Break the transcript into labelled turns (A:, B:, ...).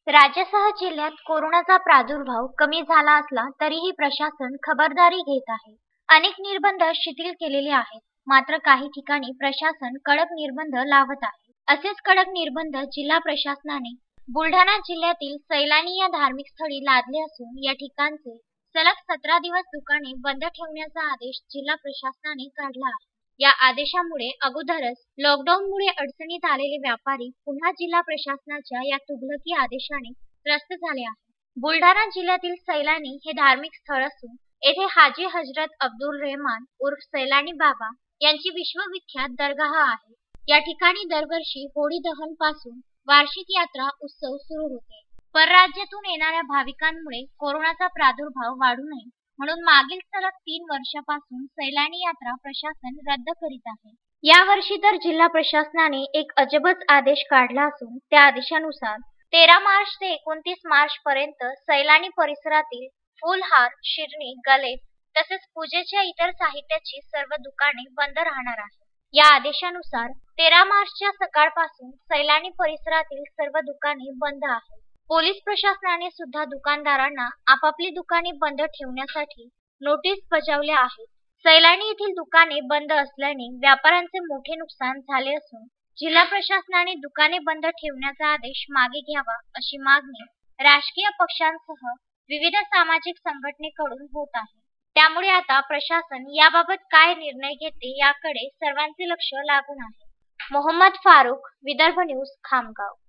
A: राज्यासह जिल्ह्यात कोरोनाचा प्रादुर्भाव कमी झाला असला तरीही प्रशासन खबरदारी घेत आहे. अनेक निर्बंध शिथिल केलेले आहेत. मात्र काही ठिकाणी प्रशासन कडक निर्बंध लावत आहे. असेच कडक निर्बंध जिल्हा प्रशासनाने बुलढाणा जिल्ह्यातील सैलानी या धार्मिक स्थळी लादले असून या ठिकाणचे सलग 17 दिवस दुकाने बंद ठेवण्याचा आदेश जिल्हा प्रशासनाने काढला आहे. या आदेशामुळे अगोदरच लॉकडाऊनमुळे अडचणीत आलेले व्यापारी पुन्हा जिल्हा प्रशासनाच्या या तुघलकी आदेशाने त्रस्त झाले आहेत. बुलढाणा जिल्ह्यातील सैलानी हे धार्मिक स्थळ असून येथे हाजी हजरत अब्दुल रहमान उर्फ सैलानी बाबा यांची विश्वविख्यात दरगाह आहे. या ठिकाणी दरवर्षी होळी दहन पासून वार्षिक यात्रा उत्सव सुरू होते. परराज्यातून येणाऱ्या भाविकांमुळे कोरोनाचा प्रादुर्भाव वाढू नये म्हणून मागील सलग 3 वर्षापासून सैलानी यात्रा प्रशासन रद्द करीत आहे. या वर्षी तर जिल्हा प्रशासनाने एक अजबच आदेश काढला असून त्या आदेशानुसार 13 मार्च ते 29 मार्च पर्यंत सैलानी परिसरातील फुलहार, शिरणी, गलेत तसेच पूजेच्या इतर साहित्याची सर्व दुकाने बंद राहणार आहेत. या आदेशानुसार 13 मार्चच्या सकाळपासून सैलानी परिसरातील सर्व दुकाने बंद आहेत. पोलीस प्रशासनाने सुद्धा दुकानदारांना आपापली दुकाने बंद ठेवण्यासाठी नोटीस बजावल्या आहेत. सैलानी येथील दुकाने बंद असल्याने व्यापाऱ्यांचे मोठे नुकसान झाले असून जिल्हा प्रशासनाने दुकाने बंद ठेवण्याचा आदेश मागे घ्यावा अशी मागणी राजकीय पक्षांसह विविध सामाजिक संघटनेकडून होत आहे. त्यामुळे आता प्रशासन याबाबत काय निर्णय घेते याकडे सर्वांचे लक्ष लागून आहे. मोहम्मद फारूक, विदर्भ न्यूज, खामगाव.